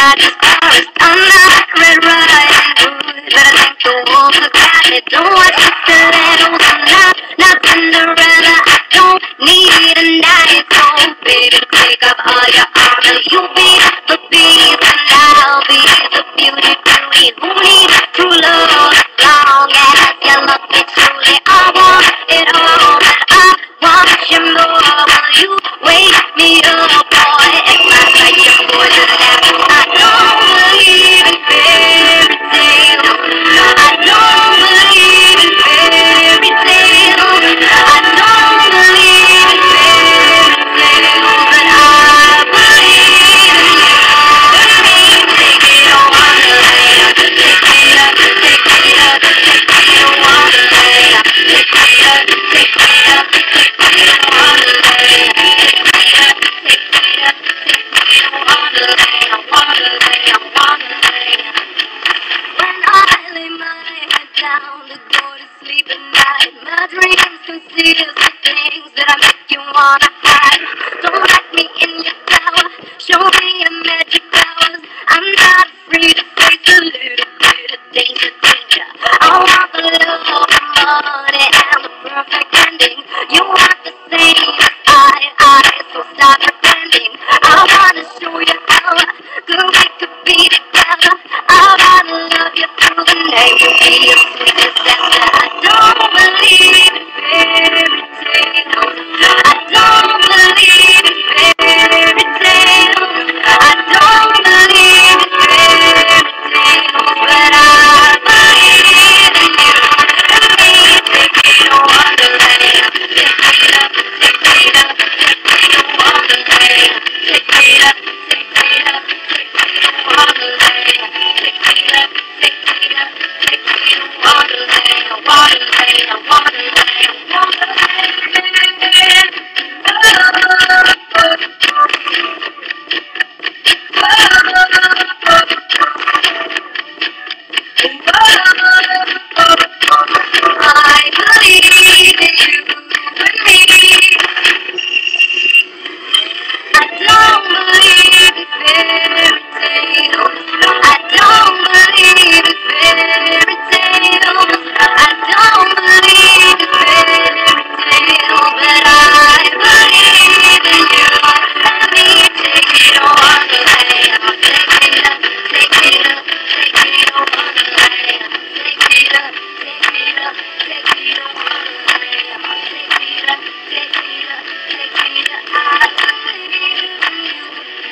got this forest. I'm not Red Riding Hood, but I think the wolves have got me. Don't watch the stilettos. I'm not Cinderella. I don't need a knife, so baby, take off all your armor. You be the beast and I'll be the beauty queen. Who needs true love as long as you love me truly? I want it all, but I want you more. Will you wake me up, boy? It's not like you're more than that. I don't believe in fairy tales. I don't believe in fairy tales. I don't believe in fairy tales, but I believe in you. Take me to Wonderland. Take me to Wonderland. Take me to Wonderland. Wonderland. When I lay my head down to go to sleep at night, my dreams consist of things that I make you wanna hide. Don't lock me in your tower, show me your magic powers. I'm not afraid to face a little bit of danger, danger. I want the love, the money, and the perfect ending. You want the same as I, so stop pretending. I wanna show you how good we could be together. I wanna love you through the night. You'll be a sweet disaster. I don't believe in fairy tales. I don't believe in fairy tales. I don't believe in fairy tales, but I believe in you. And me, take me to Wonderland. Take me to, take me to, take me to Wonderland. Take me to, take me to, take me to Wonderland. Take me to, take me to, take me to Wonderland. Wonderland, Wonderland, Wonderland. I believe in you and me. I don't believe in fairy tales. I don't believe in fairy tales. I don't believe in fairy tales, but I believe in you. Let me take me to Wonderland. Take me to, take me to, take me to Wonderland. Take me to, take me to, take me to Wonderland. Take me to, take me to, take me to. I believe in you.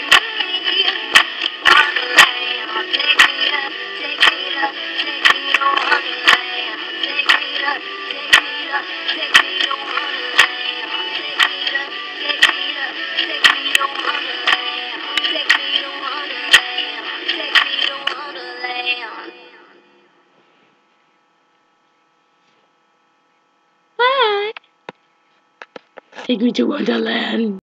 Wonderland. Take me to, take me to, take me to Wonderland. Take me to, take me to, take me to Wonderland. Take me to, take me to, take me to Wonderland. Take me to Wonderland. Take me to Wonderland. Bye. Take me to Wonderland.